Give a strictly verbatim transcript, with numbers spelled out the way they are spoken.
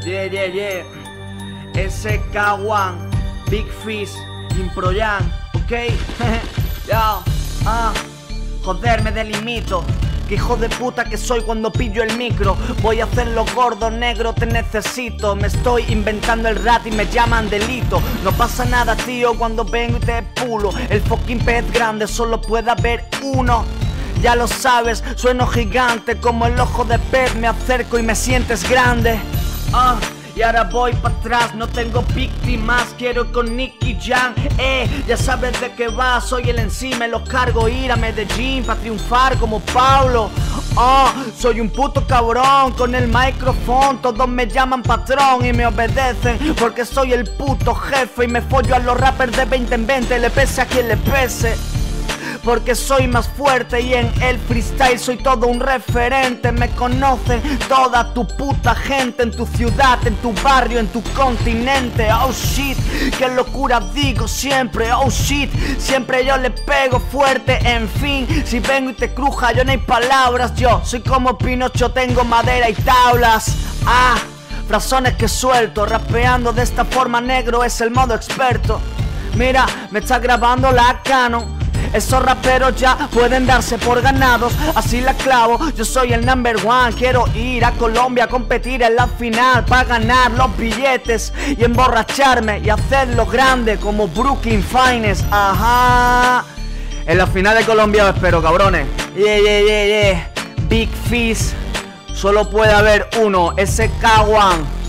Yeah, yeah, yeah. S K uno, Big Fish, Improyan, ok. Yo, ah, joder, me delimito. Que hijo de puta que soy cuando pillo el micro. Voy a hacerlo gordo, negro, te necesito. Me estoy inventando el rap y me llaman delito. No pasa nada, tío, cuando vengo y te pulo. El fucking pez grande solo puede haber uno. Ya lo sabes, sueno gigante como el ojo de pez. Me acerco y me sientes grande. Ah, y ahora voy para atrás, no tengo víctimas. Quiero con Nicky Jam, eh, ya sabes de qué va. Soy el en sí, me lo cargo, ir a Medellín para triunfar como Pablo. Oh, soy un puto cabrón con el micrófono. Todos me llaman patrón y me obedecen porque soy el puto jefe. Y me follo a los rappers de veinte en veinte, le pese a quien le pese. Porque soy más fuerte y en el freestyle soy todo un referente. Me conocen toda tu puta gente, en tu ciudad, en tu barrio, en tu continente. Oh shit, qué locura digo siempre. Oh shit, siempre yo le pego fuerte. En fin, si vengo y te cruja yo no hay palabras. Yo soy como Pinocho, tengo madera y tablas. Ah, frasones que suelto, rapeando de esta forma, negro es el modo experto. Mira, me está grabando la Canon. Esos raperos ya pueden darse por ganados, así la clavo, yo soy el number one. Quiero ir a Colombia a competir en la final para ganar los billetes y emborracharme y hacerlo grande como Brooklyn Finest. Ajá. En la final de Colombia os espero, cabrones. Yeah, yeah, yeah, yeah. Big Fish. Solo puede haber uno, S K uno.